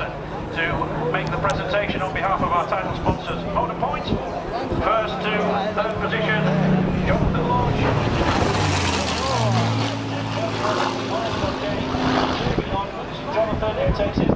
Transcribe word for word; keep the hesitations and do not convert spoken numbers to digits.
Jonathan to make the presentation on behalf of our title sponsors, Motorpoint. First to third position, Jonathan Lodge. Jonathan takes his